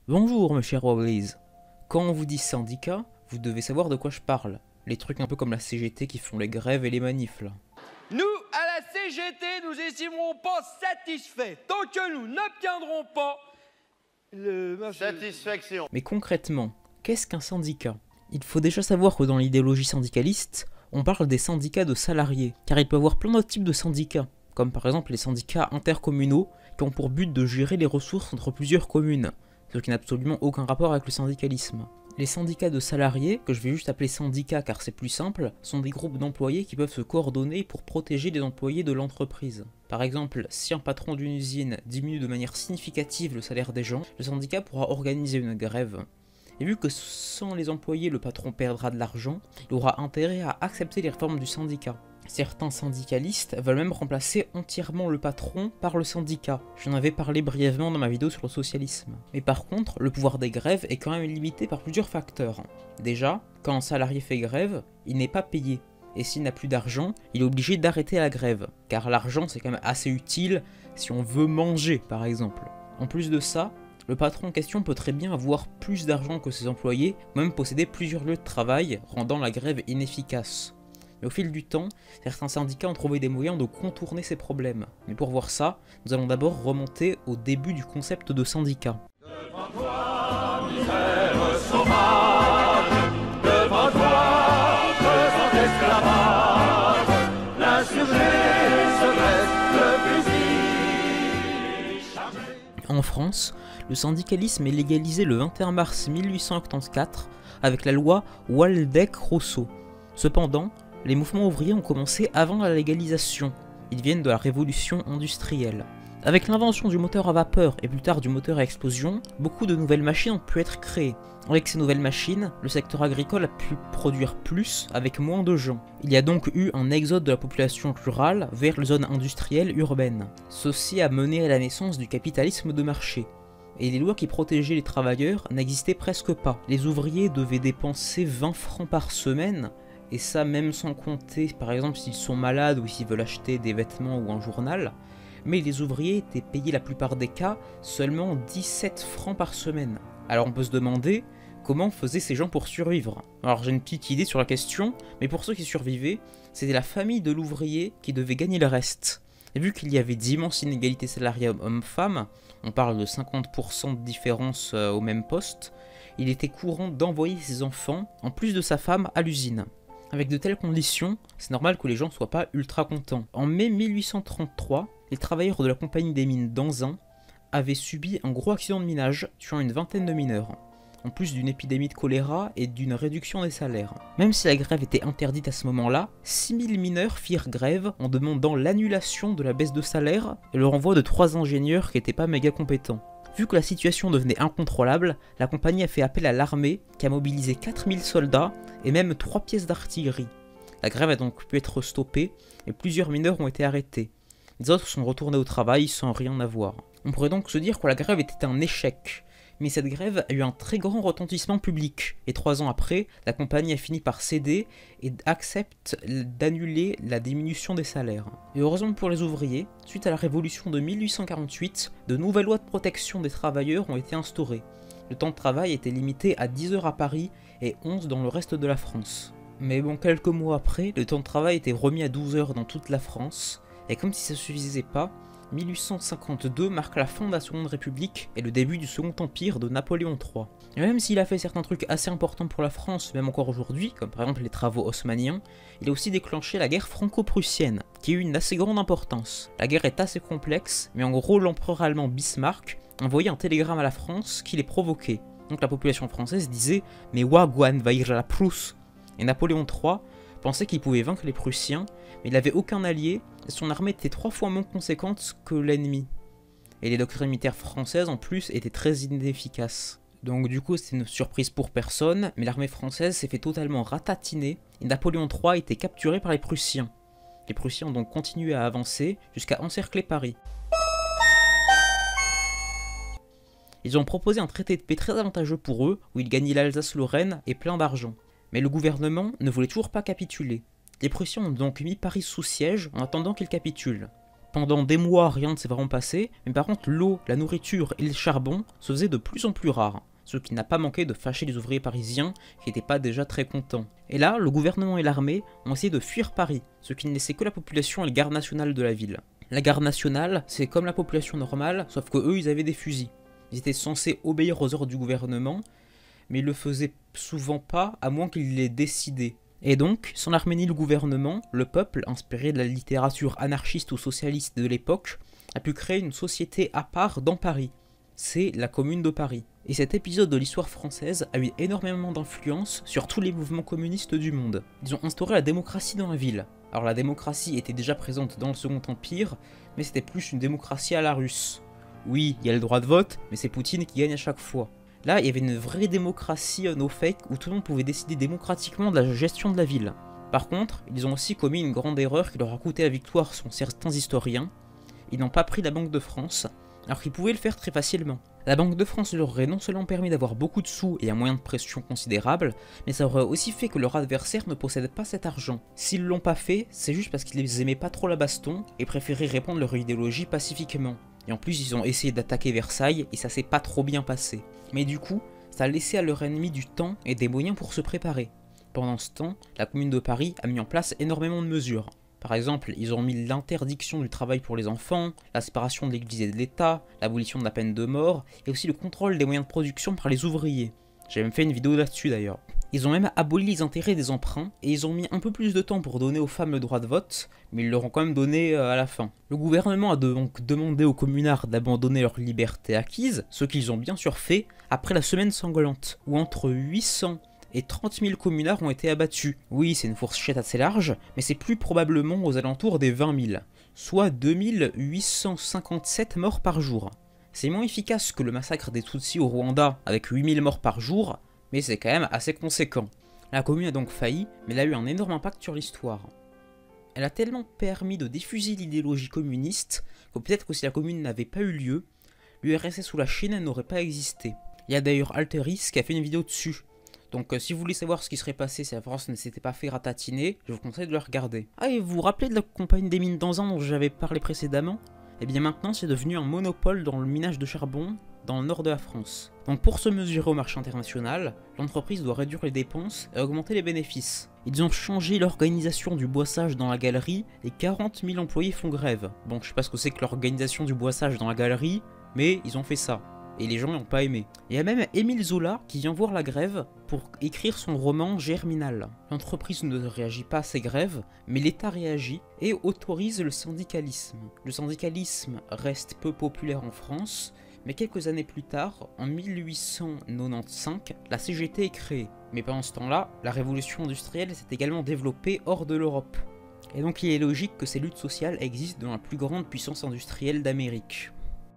Bonjour, mes chers Wobblies. Quand on vous dit syndicat, vous devez savoir de quoi je parle. Les trucs un peu comme la CGT qui font les grèves et les manifs là. Nous, à la CGT, nous estimerons pas satisfaits tant que nous n'obtiendrons pas Satisfaction. Mais concrètement, qu'est-ce qu'un syndicat? Il faut déjà savoir que dans l'idéologie syndicaliste, on parle des syndicats de salariés, car il peut y avoir plein d'autres types de syndicats, comme par exemple les syndicats intercommunaux qui ont pour but de gérer les ressources entre plusieurs communes, ce qui n'a absolument aucun rapport avec le syndicalisme. Les syndicats de salariés, que je vais juste appeler syndicats car c'est plus simple, sont des groupes d'employés qui peuvent se coordonner pour protéger les employés de l'entreprise. Par exemple, si un patron d'une usine diminue de manière significative le salaire des gens, le syndicat pourra organiser une grève. Et vu que sans les employés le patron perdra de l'argent, il aura intérêt à accepter les réformes du syndicat. Certains syndicalistes veulent même remplacer entièrement le patron par le syndicat. J'en avais parlé brièvement dans ma vidéo sur le socialisme. Mais par contre, le pouvoir des grèves est quand même limité par plusieurs facteurs. Déjà, quand un salarié fait grève, il n'est pas payé. Et s'il n'a plus d'argent, il est obligé d'arrêter la grève. Car l'argent c'est quand même assez utile si on veut manger par exemple. En plus de ça, le patron en question peut très bien avoir plus d'argent que ses employés, ou même posséder plusieurs lieux de travail, rendant la grève inefficace. Mais au fil du temps, certains syndicats ont trouvé des moyens de contourner ces problèmes. Mais pour voir ça, nous allons d'abord remonter au début du concept de syndicat. Devant toi, misère sauvage, devant toi, pesant esclavage, l'insurgé serait le fusil chargé. En France, le syndicalisme est légalisé le 21 mars 1884 avec la loi Waldeck-Rousseau. Cependant, les mouvements ouvriers ont commencé avant la légalisation. Ils viennent de la révolution industrielle. Avec l'invention du moteur à vapeur et plus tard du moteur à explosion, beaucoup de nouvelles machines ont pu être créées. Avec ces nouvelles machines, le secteur agricole a pu produire plus avec moins de gens. Il y a donc eu un exode de la population rurale vers les zones industrielles urbaines. Ceci a mené à la naissance du capitalisme de marché. Et les lois qui protégeaient les travailleurs n'existaient presque pas. Les ouvriers devaient dépenser 20 francs par semaine, et ça même sans compter par exemple s'ils sont malades ou s'ils veulent acheter des vêtements ou un journal, mais les ouvriers étaient payés la plupart des cas seulement 17 francs par semaine. Alors on peut se demander comment faisaient ces gens pour survivre. Alors j'ai une petite idée sur la question, mais pour ceux qui survivaient, c'était la famille de l'ouvrier qui devait gagner le reste. Et vu qu'il y avait d'immenses inégalités salariales hommes-femmes, on parle de 50% de différence au même poste, il était courant d'envoyer ses enfants, en plus de sa femme, à l'usine. Avec de telles conditions, c'est normal que les gens ne soient pas ultra contents. En mai 1833, les travailleurs de la compagnie des mines d'Anzin avaient subi un gros accident de minage, tuant une vingtaine de mineurs, en plus d'une épidémie de choléra et d'une réduction des salaires. Même si la grève était interdite à ce moment-là, 6000 mineurs firent grève en demandant l'annulation de la baisse de salaire et le renvoi de 3 ingénieurs qui n'étaient pas méga compétents. Vu que la situation devenait incontrôlable, la compagnie a fait appel à l'armée qui a mobilisé 4000 soldats et même 3 pièces d'artillerie. La grève a donc pu être stoppée et plusieurs mineurs ont été arrêtés. Les autres sont retournés au travail sans rien avoir. On pourrait donc se dire que la grève était un échec. Mais cette grève a eu un très grand retentissement public, et 3 ans après, la compagnie a fini par céder et accepte d'annuler la diminution des salaires. Et heureusement pour les ouvriers, suite à la révolution de 1848, de nouvelles lois de protection des travailleurs ont été instaurées. Le temps de travail était limité à 10 heures à Paris et 11 dans le reste de la France. Mais bon, quelques mois après, le temps de travail était remis à 12 heures dans toute la France, et comme si ça ne suffisait pas, 1852 marque la fin de la Seconde République et le début du Second Empire de Napoléon III. Et même s'il a fait certains trucs assez importants pour la France, même encore aujourd'hui, comme par exemple les travaux haussmanniens, il a aussi déclenché la guerre franco-prussienne, qui a eu une assez grande importance. La guerre est assez complexe, mais en gros l'empereur allemand Bismarck envoyait un télégramme à la France qui les provoquait. Donc la population française disait « Mais wagwan va ir à la Prusse !» Et Napoléon III pensait qu'il pouvait vaincre les Prussiens, mais il n'avait aucun allié, et son armée était 3 fois moins conséquente que l'ennemi. Et les doctrines militaires françaises en plus étaient très inefficaces. Donc du coup c'était une surprise pour personne, mais l'armée française s'est fait totalement ratatiner, et Napoléon III a été capturé par les Prussiens. Les Prussiens ont donc continué à avancer jusqu'à encercler Paris. Ils ont proposé un traité de paix très avantageux pour eux, où ils gagnaient l'Alsace-Lorraine et plein d'argent. Mais le gouvernement ne voulait toujours pas capituler. Les Prussiens ont donc mis Paris sous siège en attendant qu'il capitule. Pendant des mois, rien ne s'est vraiment passé, mais par contre l'eau, la nourriture et le charbon se faisaient de plus en plus rares, ce qui n'a pas manqué de fâcher les ouvriers parisiens qui n'étaient pas déjà très contents. Et là, le gouvernement et l'armée ont essayé de fuir Paris, ce qui ne laissait que la population et le garde national de la ville. La garde nationale, c'est comme la population normale, sauf que eux ils avaient des fusils. Ils étaient censés obéir aux ordres du gouvernement, mais ils le faisaient souvent pas, à moins qu'ils l'aient décidé. Et donc, sans l'armée ni le gouvernement, le peuple, inspiré de la littérature anarchiste ou socialiste de l'époque, a pu créer une société à part dans Paris. C'est la Commune de Paris. Et cet épisode de l'histoire française a eu énormément d'influence sur tous les mouvements communistes du monde. Ils ont instauré la démocratie dans la ville. Alors la démocratie était déjà présente dans le Second Empire, mais c'était plus une démocratie à la russe. Oui, il y a le droit de vote, mais c'est Poutine qui gagne à chaque fois. Là, il y avait une vraie démocratie no fake où tout le monde pouvait décider démocratiquement de la gestion de la ville. Par contre, ils ont aussi commis une grande erreur qui leur a coûté la victoire selon certains historiens. Ils n'ont pas pris la Banque de France, alors qu'ils pouvaient le faire très facilement. La Banque de France leur aurait non seulement permis d'avoir beaucoup de sous et un moyen de pression considérable, mais ça aurait aussi fait que leur adversaire ne possède pas cet argent. S'ils l'ont pas fait, c'est juste parce qu'ils aimaient pas trop la baston et préféraient répandre leur idéologie pacifiquement. Et en plus, ils ont essayé d'attaquer Versailles et ça s'est pas trop bien passé. Mais du coup, ça a laissé à leur ennemi du temps et des moyens pour se préparer. Pendant ce temps, la Commune de Paris a mis en place énormément de mesures. Par exemple, ils ont mis l'interdiction du travail pour les enfants, la séparation de l'Église et de l'État, l'abolition de la peine de mort, et aussi le contrôle des moyens de production par les ouvriers. J'ai même fait une vidéo là-dessus d'ailleurs. Ils ont même aboli les intérêts des emprunts, et ils ont mis un peu plus de temps pour donner aux femmes le droit de vote, mais ils leur ont quand même donné à la fin. Le gouvernement a donc demandé aux communards d'abandonner leur liberté acquise, ce qu'ils ont bien sûr fait, après la semaine sanglante, où entre 800 et 30 000 communards ont été abattus. Oui, c'est une fourchette assez large, mais c'est plus probablement aux alentours des 20 000, soit 2857 morts par jour. C'est moins efficace que le massacre des Tutsis au Rwanda, avec 8000 morts par jour, mais c'est quand même assez conséquent. La commune a donc failli, mais elle a eu un énorme impact sur l'histoire. Elle a tellement permis de diffuser l'idéologie communiste, que peut-être que si la commune n'avait pas eu lieu, l'URSS ou la Chine n'aurait pas existé. Il y a d'ailleurs Alteris qui a fait une vidéo dessus. Donc si vous voulez savoir ce qui serait passé si la France ne s'était pas fait ratatiner, je vous conseille de le regarder. Ah, et vous vous rappelez de la compagnie des mines d'Anzin dont j'avais parlé précédemment? Eh bien maintenant c'est devenu un monopole dans le minage de charbon dans le nord de la France. Donc pour se mesurer au marché international, l'entreprise doit réduire les dépenses et augmenter les bénéfices. Ils ont changé l'organisation du boissage dans la galerie et 40 000 employés font grève. Bon, je sais pas ce que c'est que l'organisation du boissage dans la galerie, mais ils ont fait ça. Et les gens n'ont pas aimé. Il y a même Émile Zola qui vient voir la grève pour écrire son roman Germinal. L'entreprise ne réagit pas à ces grèves, mais l'État réagit et autorise le syndicalisme. Le syndicalisme reste peu populaire en France, mais quelques années plus tard, en 1895, la CGT est créée. Mais pendant ce temps-là, la révolution industrielle s'est également développée hors de l'Europe. Et donc il est logique que ces luttes sociales existent dans la plus grande puissance industrielle d'Amérique.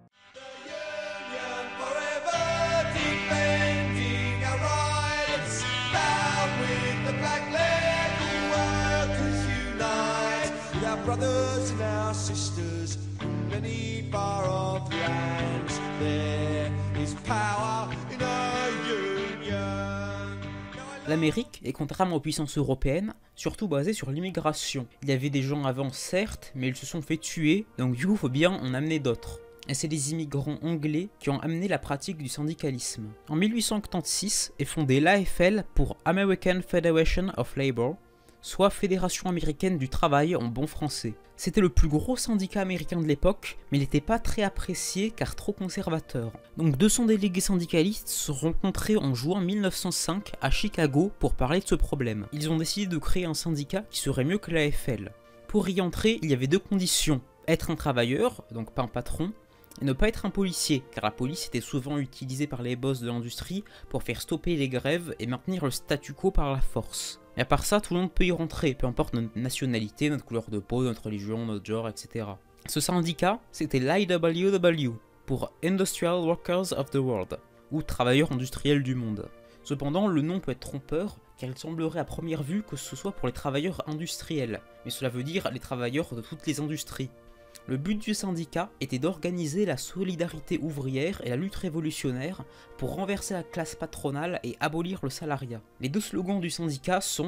Brothers and our sisters in many far-off lands, there is power in our union. L'Amérique est, contrairement aux puissances européennes, surtout basée sur l'immigration. Il y avait des gens avant, certes, mais ils se sont fait tuer, donc du coup, faut bien en amener d'autres. Et c'est les immigrants anglais qui ont amené la pratique du syndicalisme. En 1886 est fondée l'AFL pour American Federation of Labor, soit Fédération américaine du travail en bon français. C'était le plus gros syndicat américain de l'époque, mais il n'était pas très apprécié car trop conservateur. Donc 200 délégués syndicalistes se sont rencontrés en juin 1905 à Chicago pour parler de ce problème. Ils ont décidé de créer un syndicat qui serait mieux que l'AFL. Pour y entrer, il y avait deux conditions. Être un travailleur, donc pas un patron, et ne pas être un policier, car la police était souvent utilisée par les boss de l'industrie pour faire stopper les grèves et maintenir le statu quo par la force. Et à part ça, tout le monde peut y rentrer, peu importe notre nationalité, notre couleur de peau, notre religion, notre genre, etc. Ce syndicat, c'était l'IWW, pour Industrial Workers of the World, ou Travailleurs industriels du monde. Cependant, le nom peut être trompeur, car il semblerait à première vue que ce soit pour les travailleurs industriels, mais cela veut dire les travailleurs de toutes les industries. Le but du syndicat était d'organiser la solidarité ouvrière et la lutte révolutionnaire pour renverser la classe patronale et abolir le salariat. Les deux slogans du syndicat sont «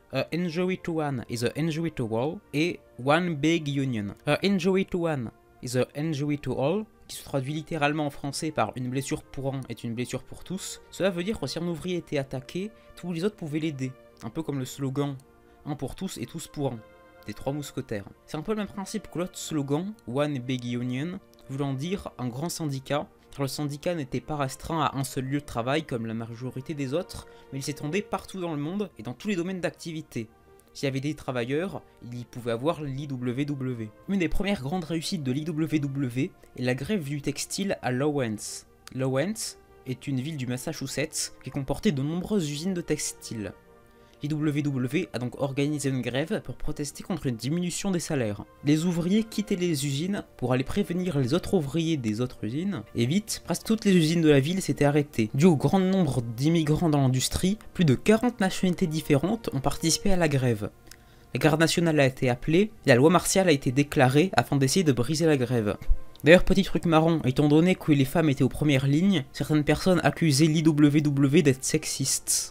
A injury to one is a injury to all et one big union. A injury to one is a injury to all, qui se traduit littéralement en français par une blessure pour un est une blessure pour tous. Cela veut dire que si un ouvrier était attaqué, tous les autres pouvaient l'aider. Un peu comme le slogan un pour tous et tous pour un, des trois mousquetaires. C'est un peu le même principe que l'autre slogan, One Big Union, voulant dire un grand syndicat, car le syndicat n'était pas restreint à un seul lieu de travail comme la majorité des autres, mais il s'étendait partout dans le monde et dans tous les domaines d'activité. S'il y avait des travailleurs, il y pouvait avoir l'IWW. Une des premières grandes réussites de l'IWW est la grève du textile à Lawrence. Lawrence est une ville du Massachusetts qui comportait de nombreuses usines de textile. L'IWW a donc organisé une grève pour protester contre une diminution des salaires. Les ouvriers quittaient les usines pour aller prévenir les autres ouvriers des autres usines, et vite, presque toutes les usines de la ville s'étaient arrêtées. Dû au grand nombre d'immigrants dans l'industrie, plus de 40 nationalités différentes ont participé à la grève. La garde nationale a été appelée, et la loi martiale a été déclarée afin d'essayer de briser la grève. D'ailleurs, petit truc marrant, étant donné que les femmes étaient aux premières lignes, certaines personnes accusaient l'IWW d'être sexistes.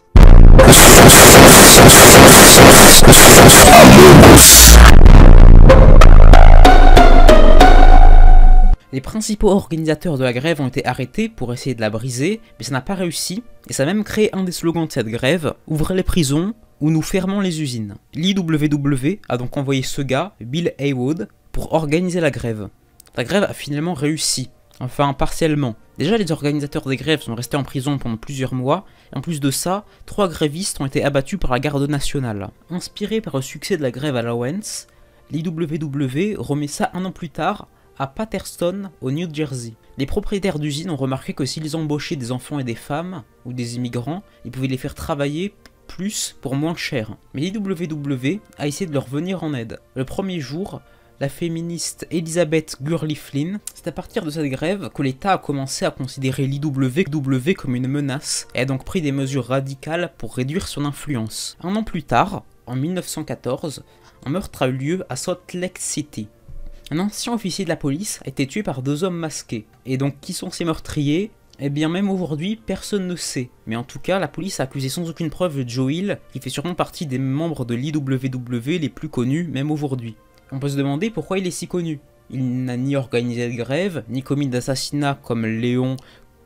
Les principaux organisateurs de la grève ont été arrêtés pour essayer de la briser, mais ça n'a pas réussi, et ça a même créé un des slogans de cette grève, « Ouvrez les prisons ou nous fermons les usines ». L'IWW a donc envoyé ce gars, Bill Haywood, pour organiser la grève. La grève a finalement réussi, enfin partiellement. Déjà, les organisateurs des grèves sont restés en prison pendant plusieurs mois, et en plus de ça, 3 grévistes ont été abattus par la garde nationale. Inspiré par le succès de la grève à Lawrence, l'IWW remet ça un an plus tard à Paterson, au New Jersey. Les propriétaires d'usines ont remarqué que s'ils embauchaient des enfants et des femmes, ou des immigrants, ils pouvaient les faire travailler plus pour moins cher. Mais l'IWW a essayé de leur venir en aide. Le premier jour, la féministe Elizabeth Gurley Flynn, c'est à partir de cette grève que l'État a commencé à considérer l'IWW comme une menace et a donc pris des mesures radicales pour réduire son influence. Un an plus tard, en 1914, un meurtre a eu lieu à Salt Lake City. Un ancien officier de la police a été tué par 2 hommes masqués. Et donc qui sont ces meurtriers? Eh bien même aujourd'hui, personne ne sait. Mais en tout cas, la police a accusé sans aucune preuve Joe Hill, qui fait sûrement partie des membres de l'IWW les plus connus, même aujourd'hui. On peut se demander pourquoi il est si connu. Il n'a ni organisé de grève, ni commis d'assassinat comme Léon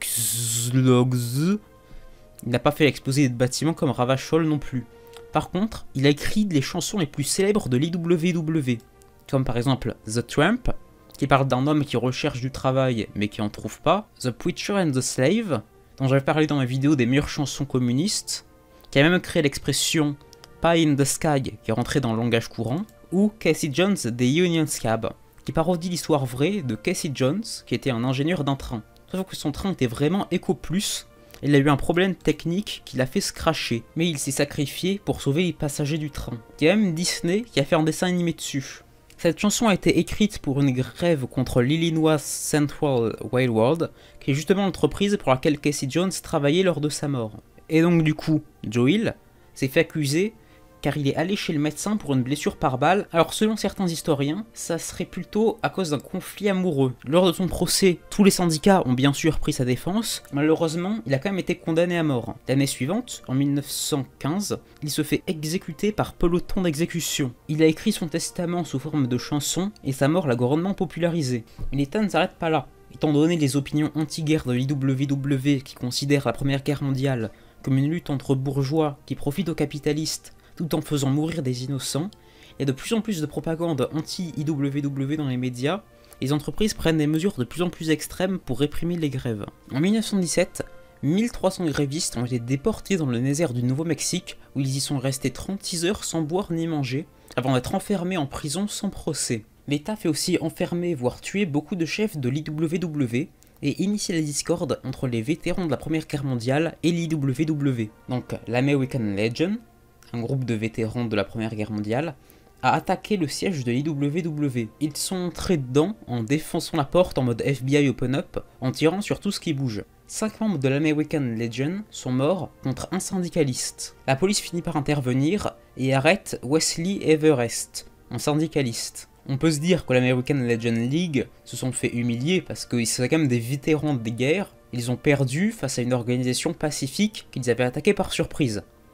Xlogz. Il n'a pas fait exploser de bâtiments comme Ravachol non plus. Par contre, il a écrit les chansons les plus célèbres de l'IWW, comme par exemple The Tramp, qui parle d'un homme qui recherche du travail mais qui en trouve pas, The Preacher and the Slave, dont j'avais parlé dans ma vidéo des meilleures chansons communistes, qui a même créé l'expression Pie in the Sky qui est rentrée dans le langage courant, ou Casey Jones des Union Scab, qui parodie l'histoire vraie de Casey Jones, qui était un ingénieur d'un train. Sauf que son train était vraiment éco-plus, et il a eu un problème technique qui l'a fait se crasher, mais il s'est sacrifié pour sauver les passagers du train. Il y a même Disney qui a fait un dessin animé dessus. Cette chanson a été écrite pour une grève contre l'Illinois Central Railroad, qui est justement l'entreprise pour laquelle Casey Jones travaillait lors de sa mort. Et donc du coup, Joe Hill s'est fait accuser car il est allé chez le médecin pour une blessure par balle. Alors selon certains historiens, ça serait plutôt à cause d'un conflit amoureux. Lors de son procès, tous les syndicats ont bien sûr pris sa défense. Malheureusement, il a quand même été condamné à mort. L'année suivante, en 1915, il se fait exécuter par peloton d'exécution. Il a écrit son testament sous forme de chanson et sa mort l'a grandement popularisé. Mais l'État ne s'arrête pas là. Étant donné les opinions anti-guerre de l'IWW qui considèrent la Première Guerre mondiale comme une lutte entre bourgeois qui profitent aux capitalistes tout en faisant mourir des innocents, il y a de plus en plus de propagande anti-IWW dans les médias, et les entreprises prennent des mesures de plus en plus extrêmes pour réprimer les grèves. En 1917, 1300 grévistes ont été déportés dans le désert du Nouveau-Mexique, où ils y sont restés 36 heures sans boire ni manger, avant d'être enfermés en prison sans procès. L'État fait aussi enfermer, voire tuer beaucoup de chefs de l'IWW, et initier la discorde entre les vétérans de la Première Guerre mondiale et l'IWW. Donc l'American Legion, un groupe de vétérans de la Première Guerre mondiale, a attaqué le siège de l'IWW. Ils sont entrés dedans en défonçant la porte en mode FBI open up, en tirant sur tout ce qui bouge. 5 membres de l'American Legion sont morts contre un syndicaliste. La police finit par intervenir et arrête Wesley Everest, un syndicaliste. On peut se dire que l'American Legion League se sont fait humilier parce qu'ils sont quand même des vétérans des guerres. Ils ont perdu face à une organisation pacifique qu'ils avaient attaquée par surprise.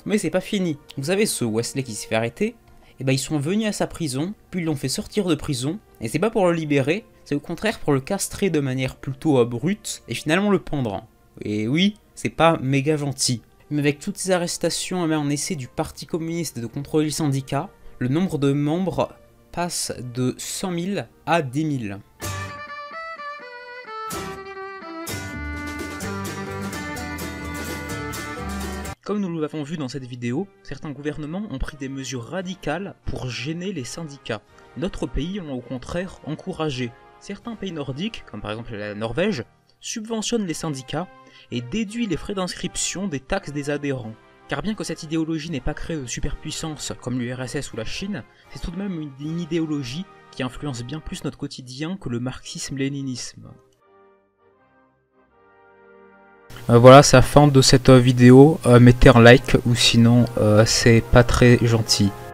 Mais c'est pas fini. Vous savez, ce Wesley qui s'est fait arrêter, et ben ils sont venus à sa prison, puis ils l'ont fait sortir de prison, et c'est pas pour le libérer, c'est au contraire pour le castrer de manière plutôt brute, et finalement le pendre. Et oui, c'est pas méga gentil. Mais avec toutes ces arrestations en essai du Parti communiste de contrôler les syndicats, le nombre de membres passe de 100 000 à 10 000. Comme nous l'avons vu dans cette vidéo, certains gouvernements ont pris des mesures radicales pour gêner les syndicats. D'autres pays ont au contraire encouragé. Certains pays nordiques, comme par exemple la Norvège, subventionnent les syndicats et déduisent les frais d'inscription des taxes des adhérents. Car bien que cette idéologie n'ait pas créé de superpuissance comme l'URSS ou la Chine, c'est tout de même une idéologie qui influence bien plus notre quotidien que le marxisme-léninisme. Voilà, c'est la fin de cette vidéo. Mettez un like ou sinon c'est pas très gentil.